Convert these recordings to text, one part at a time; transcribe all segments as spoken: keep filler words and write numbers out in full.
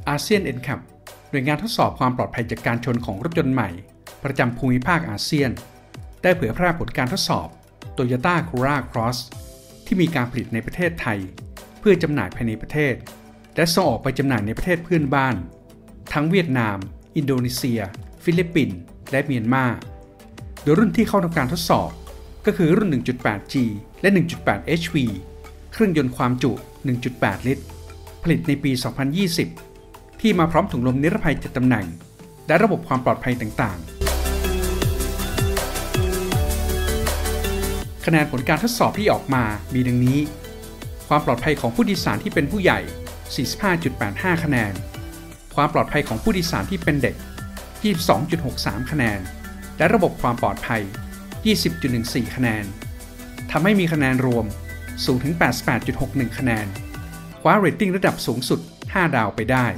อาเซียน เอ็น แคป หน่วยงานทดสอบความปลอดภัยจากการชนของรถยนต์ใหม่ประจำภูมิภาคอาเซียนได้เผยแพร่ผลการทดสอบ Toyota Corolla Cross ที่มีการผลิตในประเทศไทยเพื่อจำหน่ายภายในประเทศและส่งออกไปจำหน่ายในประเทศเพื่อนบ้านทั้งเวียดนามอินโดนีเซียฟิลิปปินส์และเมียนมาโดยรุ่นที่เข้าทำการทดสอบก็คือรุ่น หนึ่งจุดแปดจี และ หนึ่งจุดแปดเอช วี เครื่องยนต์ความจุ หนึ่งจุดแปด ลิตรผลิตในปี สองพันยี่สิบ ที่มาพร้อมถุงลมนิรภัยเจ็ดตำแหน่งและระบบความปลอดภัยต่างๆคะแนนผลการทดสอบที่ออกมามีดังนี้ความปลอดภัยของผู้โดยสารที่เป็นผู้ใหญ่ สี่สิบห้าจุดแปดห้า คะแนนความปลอดภัยของผู้โดยสารที่เป็นเด็ก ยี่สิบสองจุดหกสาม คะแนนและระบบความปลอดภัย ยี่สิบจุดหนึ่งสี่ คะแนนทำให้มีคะแนนรวมสูงถึง แปดสิบแปดจุดหกหนึ่ง คะแนนคว้าเรตติ้งระดับสูงสุดห้าดาวไปได้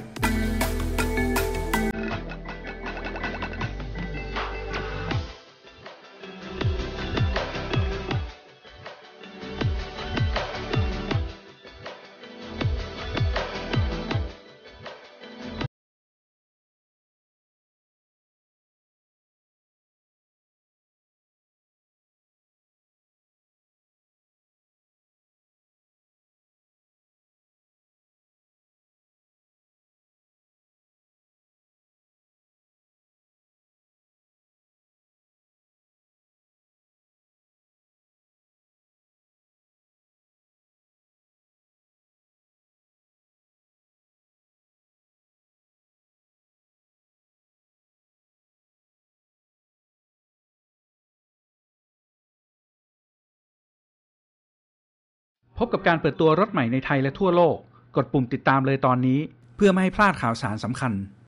พบกับการเปิดตัวรถใหม่ในไทยและทั่วโลกกดปุ่มติดตามเลยตอนนี้เพื่อไม่ให้พลาดข่าวสารสำคัญ